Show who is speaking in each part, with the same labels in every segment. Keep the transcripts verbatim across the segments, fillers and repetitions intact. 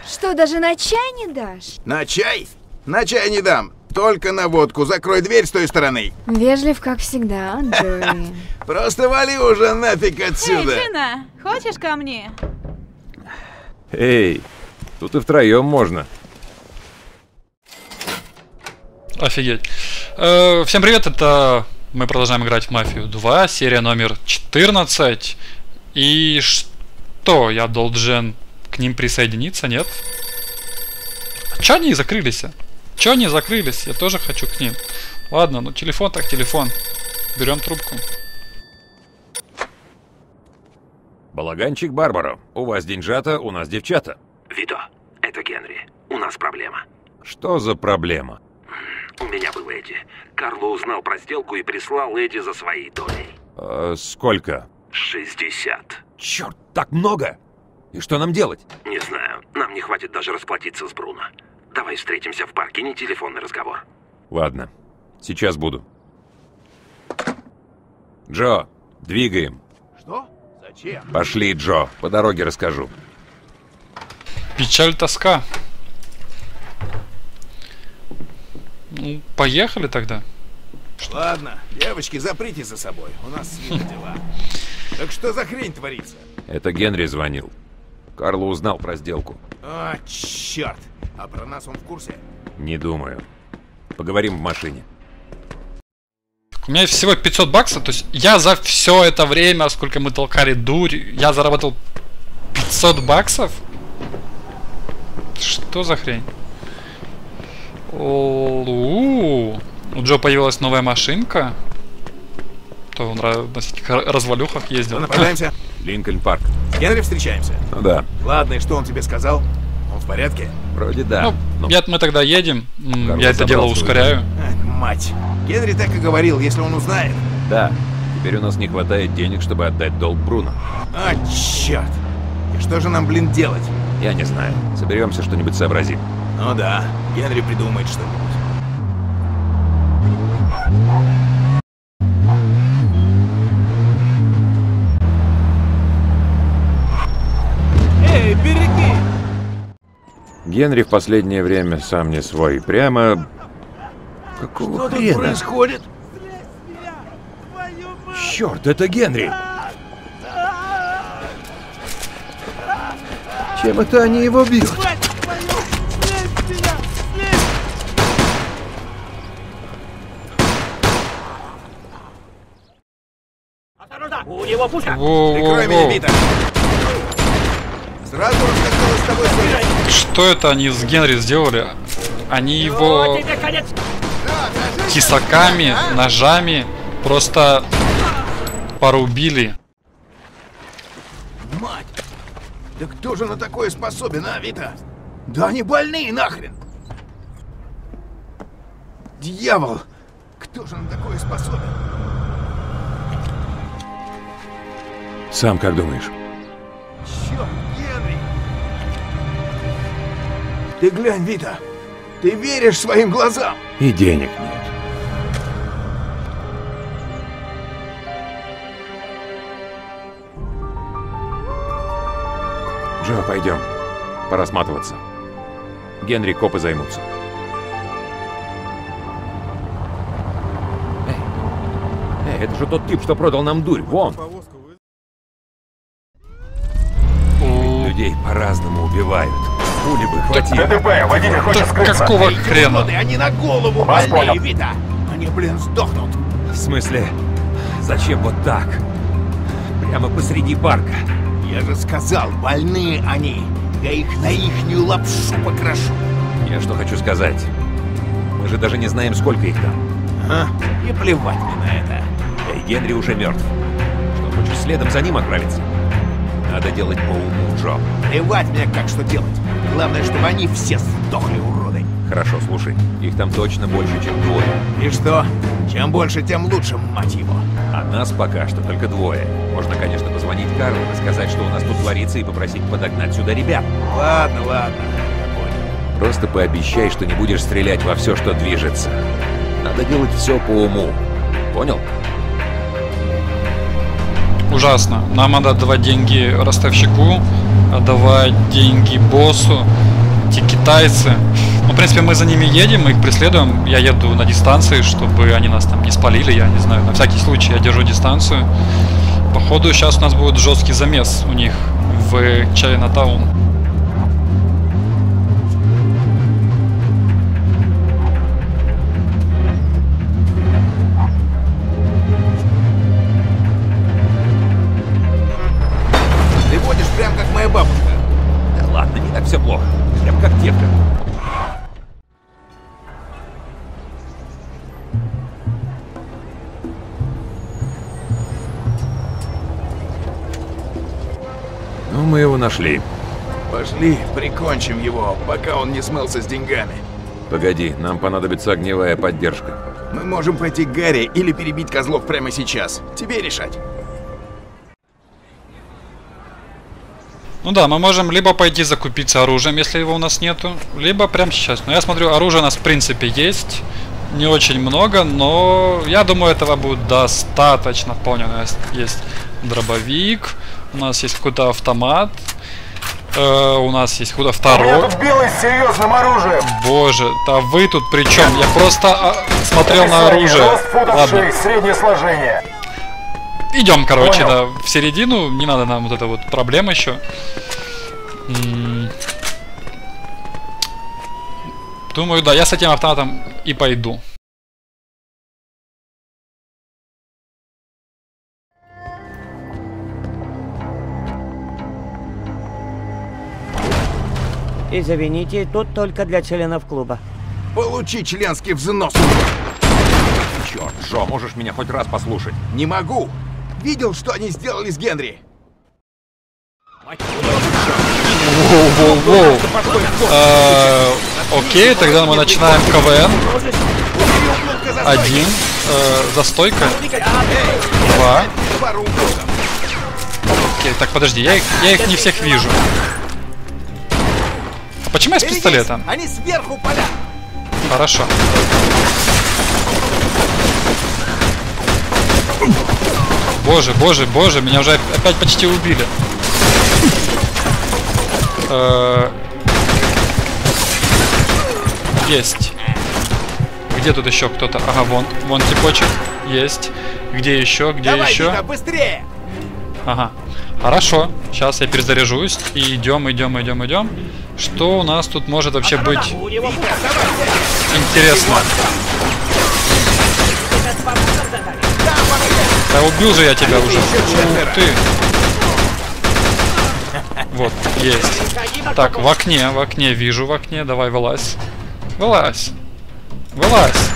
Speaker 1: Что, даже на чай не дашь?
Speaker 2: На чай? На чай не дам. Только на водку. Закрой дверь с той стороны.
Speaker 1: Вежлив, как всегда, Джои.
Speaker 2: Просто вали уже нафиг отсюда.
Speaker 3: Эй, Джина, хочешь ко мне?
Speaker 4: Эй, тут и втроем можно.
Speaker 5: Офигеть. Э, всем привет, это мы продолжаем играть в Мафию два, серия номер четырнадцать. И что, я должен к ним присоединиться, нет? Чё они закрылись? Чё они закрылись? Я тоже хочу к ним. Ладно, ну телефон так телефон. Берем трубку.
Speaker 4: Балаганчик Барбаро. У вас деньжата, у нас девчата.
Speaker 6: Вито, это Генри. У нас проблема.
Speaker 4: Что за проблема?
Speaker 6: У меня был Эдди. Карло узнал про сделку и прислал Эдди за своей долей.
Speaker 4: А, сколько?
Speaker 6: шестьдесят.
Speaker 4: Черт, так много! И что нам делать?
Speaker 6: Не знаю, нам не хватит даже расплатиться с Бруно. Давай встретимся в парке, не телефонный разговор.
Speaker 4: Ладно, сейчас буду. Джо, двигаем.
Speaker 2: Что? Зачем?
Speaker 4: Пошли, Джо, по дороге расскажу.
Speaker 5: Печаль, тоска. Ну, поехали тогда.
Speaker 2: Ладно, девочки, заприте за собой. У нас свои дела. Так что за хрень творится?
Speaker 4: Это Генри звонил. Карло узнал про сделку.
Speaker 2: А, черт! А про нас он в курсе?
Speaker 4: Не думаю. Поговорим в машине.
Speaker 5: У меня всего пятьсот баксов, то есть я за все это время, сколько мы толкали дурь, я заработал пятьсот баксов? Что за хрень? О-у-у. У Джо появилась новая машинка. То он на всяких развалюхах ездил.
Speaker 2: Направляемся.
Speaker 4: Линкольн парк.
Speaker 2: С Генри встречаемся?
Speaker 4: Ну да.
Speaker 2: Ладно, и что он тебе сказал? Он в порядке?
Speaker 4: Вроде да.
Speaker 5: Ну,
Speaker 4: но...
Speaker 5: я, мы тогда едем.
Speaker 4: Карло
Speaker 5: я это дело ускоряю.
Speaker 2: Ах, мать. Генри так и говорил, если он узнает.
Speaker 4: Да. Теперь у нас не хватает денег, чтобы отдать долг Бруно.
Speaker 2: А, черт. И что же нам, блин, делать?
Speaker 4: Я не знаю. Соберемся, что-нибудь сообразим.
Speaker 2: Ну да, Генри придумает что-нибудь.
Speaker 7: Эй, береги!
Speaker 4: Генри в последнее время сам не свой. Прямо... Какого
Speaker 2: Что
Speaker 4: хрена?
Speaker 2: тут происходит?
Speaker 4: Черт, это Генри! Чем это они его бьют?
Speaker 7: У него пушка!
Speaker 2: Прикрой меня, Вита. Сразу рассказала с тобой связь.
Speaker 5: Что это они с Генри сделали? Они его тесаками, ножами просто порубили.
Speaker 2: Мать! Да кто же на такое способен, а, Вита? Да они больные нахрен! Дьявол! Кто же на такое способен?
Speaker 4: Сам как думаешь?
Speaker 2: Черт, Генри! Ты глянь, Вита! Ты веришь своим глазам?
Speaker 4: И денег нет. Джо, пойдем. Пора сматываться. Генри копы займутся. Эй, эй, это же тот тип, что продал нам дурь. Вон! Людей по-разному убивают. Пули бы хватило.
Speaker 8: ДТП, водитель хочет скрыться.
Speaker 5: Какого хрена?
Speaker 2: Они на голову
Speaker 8: Вас
Speaker 2: больные,
Speaker 8: понял.
Speaker 2: Вита! Они, блин, сдохнут!
Speaker 4: В смысле? Зачем вот так? Прямо посреди парка.
Speaker 2: Я же сказал, больные они! Я их на ихнюю лапшу покрошу!
Speaker 4: Я что хочу сказать. Мы же даже не знаем, сколько их там.
Speaker 2: А? И плевать мне на это!
Speaker 4: Эй, Генри уже мертв. Что, хочешь следом за ним отправиться? Надо делать по уму, Джо.
Speaker 2: Плевать мне, как что делать! Главное, чтобы они все сдохли, уроды!
Speaker 4: Хорошо, слушай. Их там точно больше, чем двое.
Speaker 2: И что? Чем больше, тем лучше, мать его!
Speaker 4: А нас пока что только двое. Можно, конечно, позвонить Карлу, рассказать, что у нас тут творится, и попросить подогнать сюда ребят.
Speaker 2: Ладно, ладно, я понял.
Speaker 4: Просто пообещай, что не будешь стрелять во все, что движется. Надо делать все по уму. Понял?
Speaker 5: Ужасно. Нам надо отдавать деньги ростовщику, отдавать деньги боссу. эти китайцы. Ну, в принципе, мы за ними едем, мы их преследуем. Я еду на дистанции, чтобы они нас там не спалили, я не знаю. На всякий случай я держу дистанцию. Походу, сейчас у нас будет жесткий замес у них в Чайнатаун.
Speaker 2: Ты водишь прям как моя бабушка.
Speaker 4: Да ладно, не так все плохо. Прям как девка. Ну, мы его нашли.
Speaker 2: Пошли, прикончим его, пока он не смылся с деньгами.
Speaker 4: Погоди, нам понадобится огневая поддержка.
Speaker 2: Мы можем пойти к Гарри или перебить козлов прямо сейчас. Тебе решать.
Speaker 5: Ну да, мы можем либо пойти закупиться оружием, если его у нас нету, либо прямо сейчас. Но я смотрю, оружие у нас в принципе есть. Не очень много, но я думаю, этого будет достаточно. Вполне у нас есть дробовик, у нас есть какой-то автомат, э, у нас есть какой-то второй.
Speaker 8: Тут белый с серьезным оружием.
Speaker 5: Боже, да вы тут при чем? Я просто а, смотрел на оружие. Ладно.
Speaker 8: Среднее сложение.
Speaker 5: Идем, короче,
Speaker 8: Понял.
Speaker 5: да, в середину. Не надо нам вот эта вот проблема еще. М-м. Думаю, да, я с этим автоматом и пойду.
Speaker 9: Извините, тут только для членов клуба.
Speaker 2: Получи членский взнос.
Speaker 4: Черт, Джо, можешь меня хоть раз послушать?
Speaker 2: Не могу. Видел, что они сделали с Генри?
Speaker 5: Воу-воу-воу. Э, Окей, тогда мы начинаем КВН. Один. Э, За стойкой. Два. Окей, так, подожди, я их, я их не всех вижу. А почему я с пистолетом?
Speaker 2: Они сверху поля.
Speaker 5: Хорошо. Боже, боже, боже, меня уже опять почти убили. Э-э- Есть. Где тут еще кто-то? Ага, вон, вон типочек. Есть. Где еще? Где
Speaker 2: Давай,
Speaker 5: еще?
Speaker 2: Вика, быстрее!
Speaker 5: Ага. Хорошо. Сейчас я перезаряжусь. И идем, идем, идем, идем. Что у нас тут может вообще быть интересно? Да убил же я тебя уже. Ух ты. Вот, есть. Так, в окне, в окне вижу, в окне. Давай, вылазь. Вылазь. Вылазь.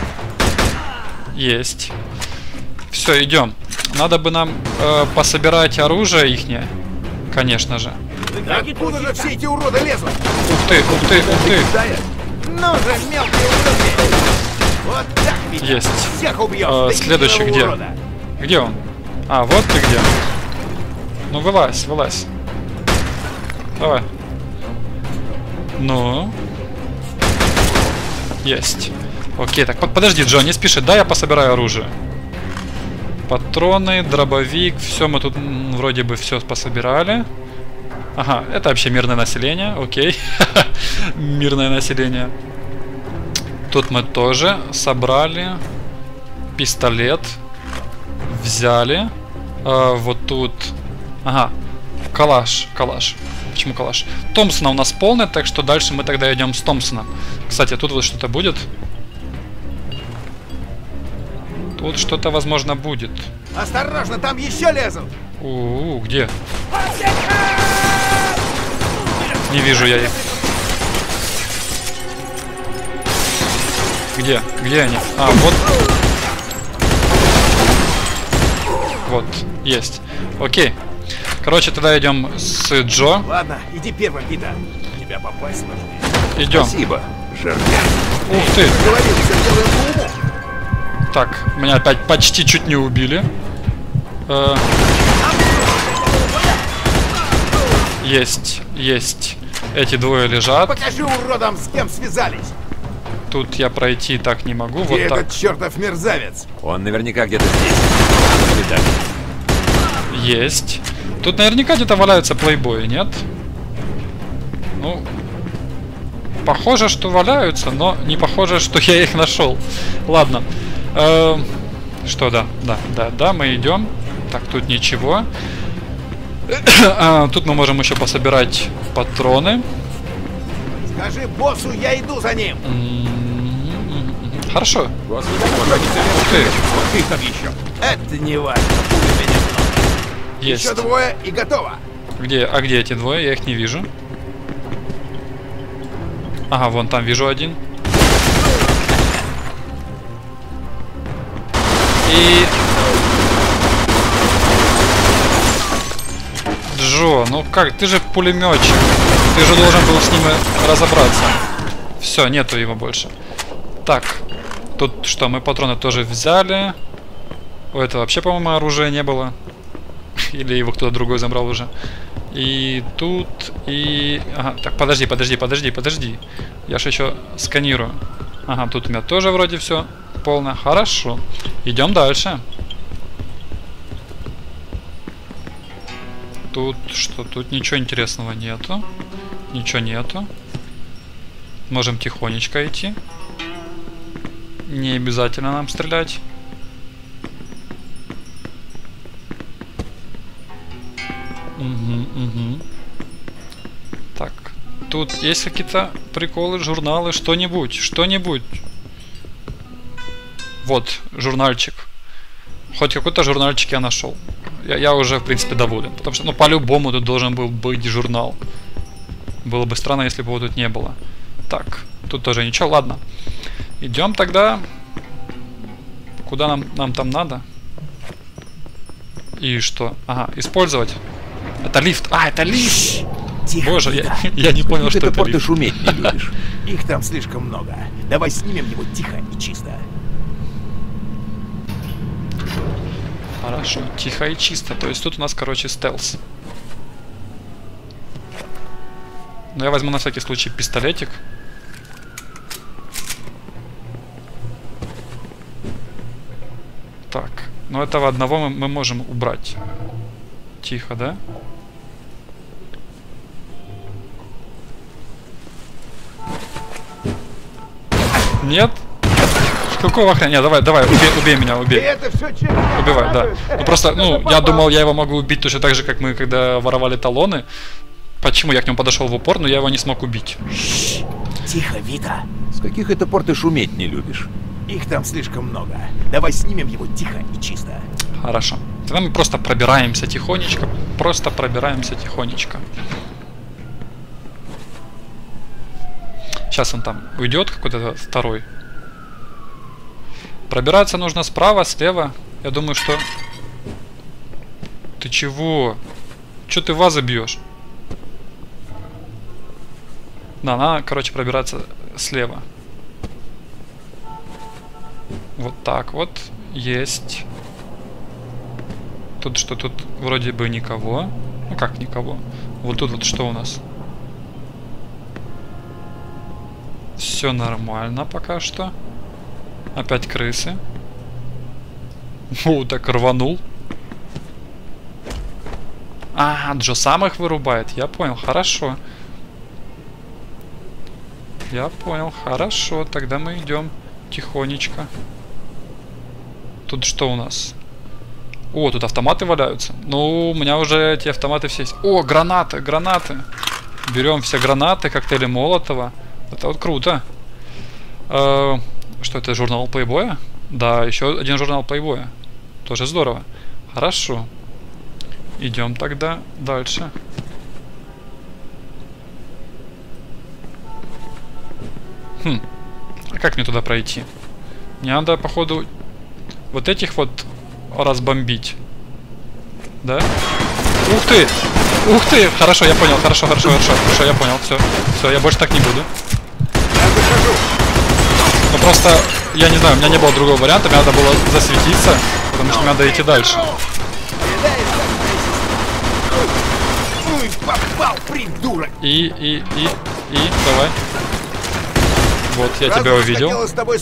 Speaker 5: Есть. Все, идем. Надо бы нам э, пособирать оружие ихнее. Конечно же.
Speaker 2: Да откуда же все эти уроды лезут?
Speaker 5: Ух ты, ух ты, ух ты.
Speaker 2: Ну же, мелкие уроды! Вот так ведь!
Speaker 5: Есть.
Speaker 2: Всех убьем!
Speaker 5: Э, следующий где?
Speaker 2: Урода.
Speaker 5: Где он? А, вот ты где. Ну, вылазь, вылазь. Давай. Ну. Есть. Окей, так, под- подожди, Джо, не спеши. Да, я пособираю оружие. Патроны, дробовик. Все, мы тут м, вроде бы все пособирали. Ага, это вообще мирное население. Окей. Мирное население. Тут мы тоже собрали. Пистолет. Взяли. А, вот тут. Ага. Калаш. Калаш. Почему калаш? Томпсона у нас полный, так что дальше мы тогда идем с Томпсоном. Кстати, тут вот что-то будет. Тут что-то, возможно, будет.
Speaker 2: Осторожно, там еще лезут!
Speaker 5: У-у-у, где? Не вижу я их. Где? Где они? А, вот. Вот, есть. Окей. Короче, тогда идем с Джо.
Speaker 2: Ладно, иди первым, Пита. Тебя попасть сложнее.
Speaker 5: Идем.
Speaker 4: Спасибо, жердяй.
Speaker 5: Ух ты.
Speaker 2: Говорил, все делаем по уму.
Speaker 5: Так, меня опять почти чуть не убили. Э, Есть, есть. Эти двое лежат.
Speaker 2: Покажи уродам, с кем связались.
Speaker 5: Тут я пройти так не могу.
Speaker 2: Где
Speaker 5: Вот
Speaker 2: этот
Speaker 5: так.
Speaker 2: чертов мерзавец?
Speaker 4: Он наверняка где-то здесь. Видать.
Speaker 5: Есть. Тут наверняка где-то валяются плейбои, нет? Ну, похоже, что валяются, но не похоже, что я их нашел. Ладно. Э, что, да, да, да, да, мы идем. Так, тут ничего. а, тут мы можем еще пособирать патроны.
Speaker 2: Скажи боссу, я иду за ним.
Speaker 5: М-м-м. Хорошо.
Speaker 4: Господи, боже, не целее.
Speaker 5: Ты.
Speaker 2: Сколько там еще? Это не важно.
Speaker 5: Есть.
Speaker 2: Еще двое и готово.
Speaker 5: Где? А где эти двое? Я их не вижу. Ага, вон там вижу один. И... Джо, ну как? Ты же пулеметчик. Ты же должен был с ними разобраться. Все, нету его больше. Так. Тут что, мы патроны тоже взяли. У этого вообще, по-моему, оружия не было. Или его кто-то другой забрал уже. И тут, и... Ага, так, подожди, подожди, подожди, подожди. Я же еще сканирую. Ага, тут у меня тоже вроде все полно. Хорошо. Идем дальше. Тут что? Тут ничего интересного нету. Ничего нету. Можем тихонечко идти. Не обязательно нам стрелять. Угу, угу. Так, тут есть какие-то приколы, журналы, что-нибудь, что-нибудь. Вот, журнальчик. Хоть какой-то журнальчик я нашел. Я, я уже, в принципе, доволен. Потому что, ну, по-любому тут должен был быть журнал. Было бы странно, если бы его тут не было. Так, тут тоже ничего, ладно. Идем тогда. Куда нам, нам там надо? И что? Ага, использовать. Это лифт. А, это лифт!
Speaker 2: Тихо,
Speaker 5: Боже, я, я не понял, что
Speaker 2: это
Speaker 5: это
Speaker 2: лифт.
Speaker 4: Ты шуметь не любишь.
Speaker 2: Их там слишком много. Давай снимем его тихо и чисто.
Speaker 5: Хорошо, тихо и чисто. То есть тут у нас, короче, стелс. Но я возьму на всякий случай пистолетик. Так, но этого одного мы, мы можем убрать. Тихо, да? Нет? Какого хрена? Нет, давай, давай, убей, убей меня, убей.
Speaker 2: Это все
Speaker 5: Убивай, да. Ну просто, ну, я думал, я его могу убить точно так же, как мы, когда воровали талоны. Почему я к нему подошел в упор, но я его не смог убить.
Speaker 2: Тихо, Вита.
Speaker 4: С каких это пор ты шуметь не любишь?
Speaker 2: Их там слишком много. Давай снимем его тихо и чисто.
Speaker 5: Хорошо. Тогда мы просто пробираемся тихонечко. Просто пробираемся тихонечко. Сейчас он там уйдет, какой-то второй. Пробираться нужно справа, слева. Я думаю, что... Ты чего? Чё ты вазы бьешь? Да, надо, короче, пробираться слева. Вот так вот. Есть. Тут что? Тут вроде бы никого. Ну как никого? Вот тут вот что у нас? Все нормально пока что. Опять крысы. О, так рванул. А, Джо сам их вырубает. Я понял, хорошо. Я понял, хорошо. Тогда мы идем тихонечко. Тут что у нас? О, тут автоматы валяются. Ну, у меня уже эти автоматы все есть. О, гранаты, гранаты. Берем все гранаты, коктейли Молотова. Это вот круто. Э, что это, журнал Playboy? Да, еще один журнал Playboy. Тоже здорово. Хорошо. Идем тогда дальше. Хм. А как мне туда пройти? Мне надо, походу, вот этих вот разбомбить. Да? Ух ты! Ух ты! Хорошо, я понял. Хорошо, хорошо, хорошо. Хорошо, я понял. Все. Все, я больше так не буду. Ну просто, я не знаю, у меня не было другого варианта. Мне надо было засветиться, потому что мне надо идти дальше.
Speaker 2: Ой, попал, придурок!
Speaker 5: И, и, и, и, давай. Вот, я тебя увидел.
Speaker 2: С тобой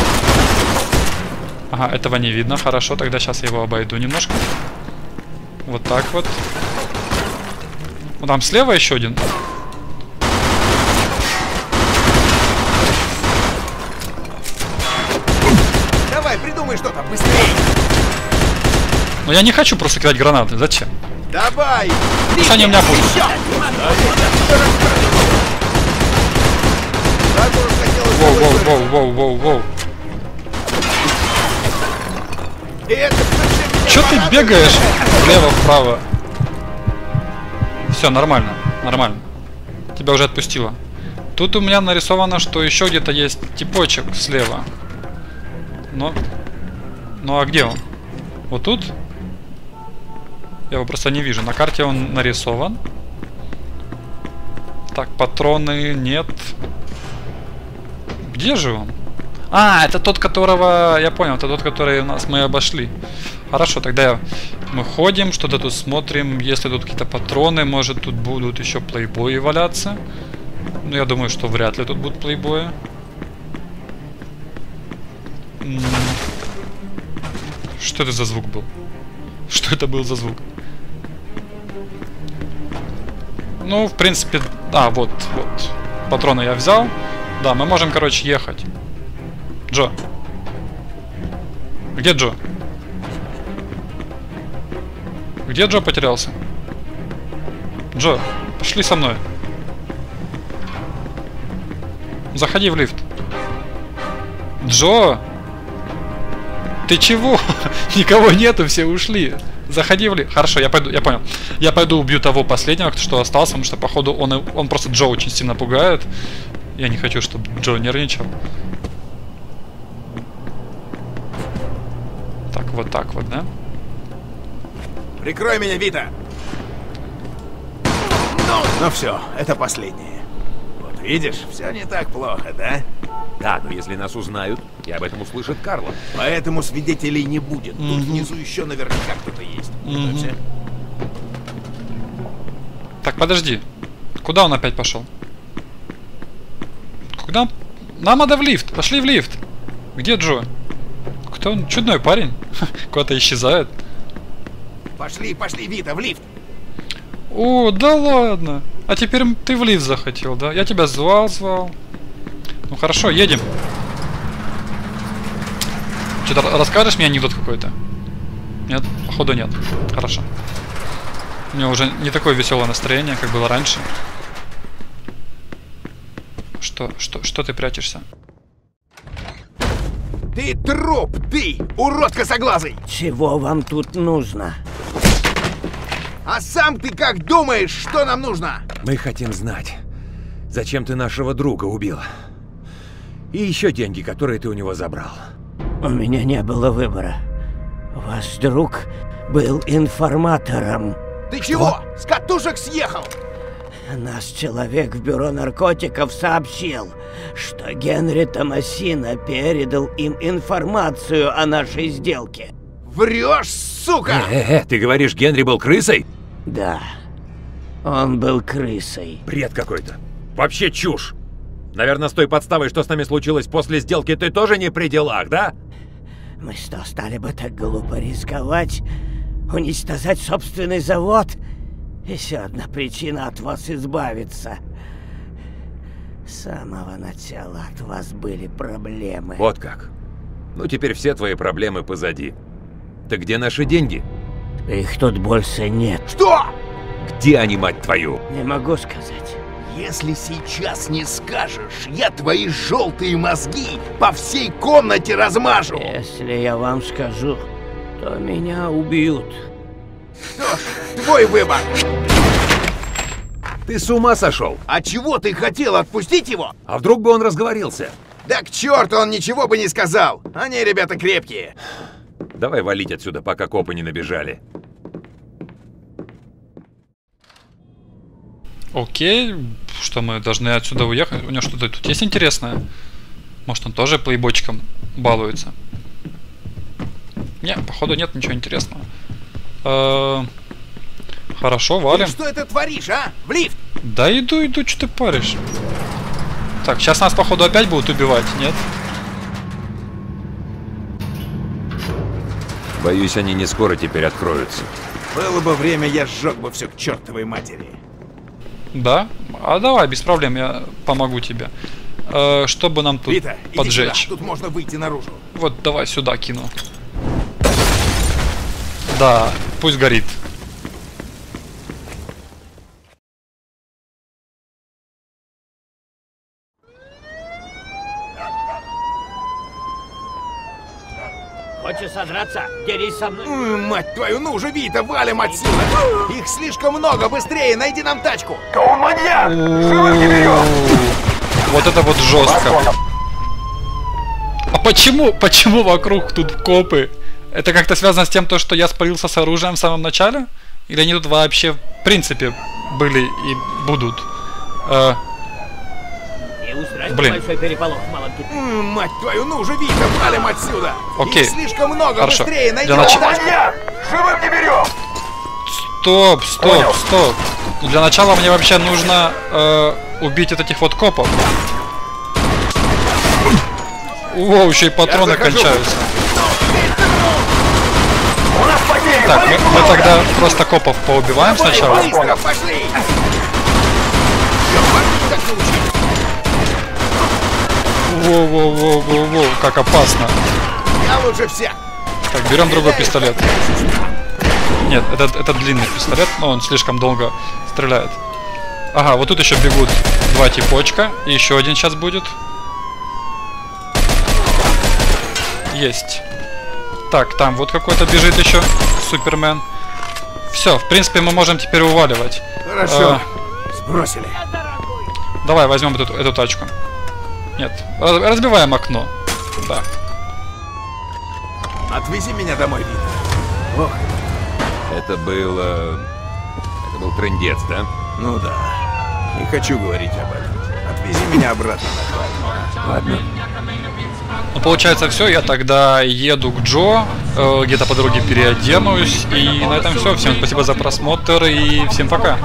Speaker 5: ага, этого не видно. Хорошо, тогда сейчас я его обойду немножко. Вот так вот. Ну, там слева еще один.
Speaker 2: быстрее!
Speaker 5: Но я не хочу просто кидать гранаты. Зачем?
Speaker 2: Давай!
Speaker 5: Пусть они у меня будут. Воу, воу, воу, воу, воу, воу. Чё ты бегаешь влево-вправо? Все, нормально, нормально. Тебя уже отпустило. Тут у меня нарисовано, что еще где-то есть типочек слева. Но... Ну а где он? Вот тут? Я его просто не вижу. На карте он нарисован. Так, патроны нет. Где же он? А, это тот, которого... Я понял, это тот, который у нас мы обошли. Хорошо, тогда мы ходим, что-то тут смотрим. Если тут какие-то патроны, может тут будут еще плейбои валяться. Ну, я думаю, что вряд ли тут будут плейбои. Что это за звук был? Что это был за звук? Ну, в принципе... А, вот, вот. Патроны я взял. Да, мы можем, короче, ехать. Джо. Где Джо? Где Джо потерялся? Джо, пошли со мной. Заходи в лифт. Джо! Ты чего? Никого нету, все ушли. Заходи в лифт. Хорошо, я пойду, я понял. Я пойду убью того последнего, что остался, потому что, походу, он, он просто Джо очень сильно пугает. Я не хочу, чтобы Джо нервничал. Так, вот так вот, да?
Speaker 2: Прикрой меня, Вита! Ну, ну все, это последнее. Вот видишь, все не так плохо, да?
Speaker 4: Да, но если нас узнают, и об этом услышит Карло.
Speaker 2: Поэтому свидетелей не будет. Тут
Speaker 5: Mm-hmm.
Speaker 2: внизу еще наверняка кто-то есть.
Speaker 5: Mm-hmm. Так, подожди. Куда он опять пошел? Куда? Нам надо в лифт. Пошли в лифт. Где Джо? Кто он? Чудной парень. Куда-то исчезает.
Speaker 2: Пошли, пошли, Вита, в лифт.
Speaker 5: О, да ладно. А теперь ты в лифт захотел, да? Я тебя звал, звал. Ну хорошо, едем. Что-то расскажешь мне анекдот какой-то? Нет? Походу нет. Хорошо. У меня уже не такое веселое настроение, как было раньше. Что, что, что ты прячешься?
Speaker 2: Ты труп, ты, урод косоглазый!
Speaker 9: Чего вам тут нужно?
Speaker 2: А сам ты как думаешь, что нам нужно?
Speaker 4: Мы хотим знать, зачем ты нашего друга убил. И еще деньги, которые ты у него забрал.
Speaker 9: У меня не было выбора. Ваш друг был информатором.
Speaker 2: Ты чего? С катушек съехал?
Speaker 9: Наш человек в бюро наркотиков сообщил, что Генри Томасино передал им информацию о нашей сделке.
Speaker 2: Врешь, сука!
Speaker 4: Э-э-э, ты говоришь, Генри был крысой?
Speaker 9: Да, он был крысой.
Speaker 4: Бред какой-то. Вообще чушь. Наверное, с той подставой, что с нами случилось после сделки, ты тоже не при делах, да?
Speaker 9: Мы что, стали бы так глупо рисковать? Уничтожать собственный завод? Еще одна причина от вас избавиться. С самого начала от вас были проблемы.
Speaker 4: Вот как. Ну, теперь все твои проблемы позади. Так где наши деньги?
Speaker 9: Их тут больше нет.
Speaker 2: Что?
Speaker 4: Где они, мать твою?
Speaker 9: Не могу сказать.
Speaker 2: Если сейчас не скажешь, я твои желтые мозги по всей комнате размажу.
Speaker 9: Если я вам скажу, то меня убьют.
Speaker 2: Что ж, твой выбор.
Speaker 4: Ты с ума сошел?
Speaker 2: А чего ты хотел, отпустить его?
Speaker 4: А вдруг бы он разговорился?
Speaker 2: Да к черту, он ничего бы не сказал. Они, ребята, крепкие.
Speaker 4: Давай валить отсюда, пока копы не набежали.
Speaker 5: Окей, что мы должны отсюда уехать? У него что-то тут есть интересное? Может, он тоже плейбочком балуется? Не, походу нет ничего интересного. Э-э- хорошо, валим.
Speaker 2: Ты что это творишь, а? В лифт!
Speaker 5: Да иду, иду, что ты паришь? Так, сейчас нас, походу, опять будут убивать, нет?
Speaker 4: Боюсь, они не скоро теперь откроются.
Speaker 2: Было бы время, я сжег бы все к чертовой матери.
Speaker 5: Да? А давай, без проблем, я помогу тебе. Э, чтобы нам тут
Speaker 2: Вита, иди
Speaker 5: поджечь.
Speaker 2: сюда, тут можно выйти наружу.
Speaker 5: Вот, давай сюда кину. Да, пусть горит.
Speaker 7: Хочешь содраться? Дерись со мной.
Speaker 2: М, Мать твою, ну же, Вита, валим отсюда! Их слишком много, быстрее, найди нам тачку!
Speaker 8: То он маньяк! Живым не берем!
Speaker 5: Вот это вот жестко. А почему, почему вокруг тут копы? Это как-то связано с тем, то, что я спалился с оружием в самом начале? Или они тут вообще в принципе были и будут? Э,
Speaker 7: Не устраивай
Speaker 5: Блин.
Speaker 7: большой переполох, маленький.
Speaker 2: М, Мать твою, ну же, Вита, валим отсюда!
Speaker 5: Окей.
Speaker 2: Их слишком много,
Speaker 5: Хорошо.
Speaker 2: быстрее, найди
Speaker 5: Для
Speaker 2: нам
Speaker 5: нач-
Speaker 2: тачку!
Speaker 8: Маньяк! Живым не берем!
Speaker 5: Стоп, стоп,
Speaker 8: Понял.
Speaker 5: стоп. Для начала мне вообще нужно э, убить вот этих вот копов. Воу, еще и патроны
Speaker 2: захожу.
Speaker 5: кончаются.
Speaker 8: У нас потери!
Speaker 5: Так, мы, мы тогда просто копов поубиваем сначала.
Speaker 2: Быстро, пошли! Всё, парни, как научились.
Speaker 5: Воу-воу-воу-воу-воу, как опасно.
Speaker 2: Я лучше всех!
Speaker 5: Так, берем другой пистолет. Нет, это, это длинный пистолет, но он слишком долго стреляет. Ага, вот тут еще бегут два типочка. И еще один сейчас будет. Есть. Так, там вот какой-то бежит еще Супермен. Все, в принципе, мы можем теперь уваливать.
Speaker 2: Хорошо,
Speaker 5: А,
Speaker 2: сбросили.
Speaker 5: давай возьмем эту, эту тачку. Нет, раз- разбиваем окно. Да.
Speaker 2: Отвези меня домой, Вита. Ох,
Speaker 4: Это был... э, Это был трындец, да?
Speaker 2: ну да. Не хочу говорить об этом. Отвези меня обратно на ферму.
Speaker 4: Ладно.
Speaker 5: Ну, получается, все, я тогда еду к Джо, э, где-то по дороге переоденусь, и на этом все. Всем спасибо за просмотр, и всем пока.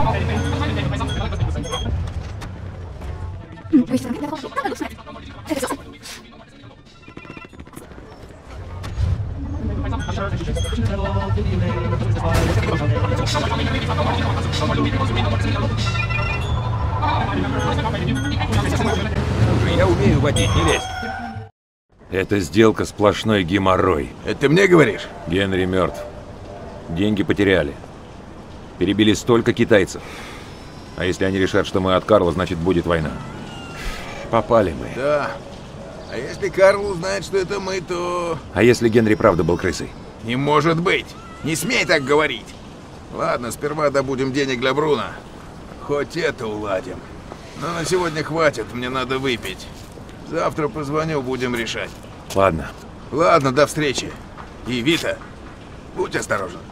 Speaker 4: Я умею водить, не лезь. Эта сделка сплошной геморрой.
Speaker 2: Это ты мне говоришь?
Speaker 4: Генри мертв. Деньги потеряли. Перебили столько китайцев. А если они решат, что мы от Карла, значит будет война. Попали мы.
Speaker 2: Да. А если Карл узнает, что это мы, то...
Speaker 4: А если Генри правда был крысой?
Speaker 2: Не может быть. Не смей так говорить. Ладно, сперва добудем денег для Бруна. Хоть это уладим. Но на сегодня хватит, мне надо выпить. Завтра позвоню, будем решать.
Speaker 4: Ладно.
Speaker 2: Ладно, до встречи. И, Вита, будь осторожен.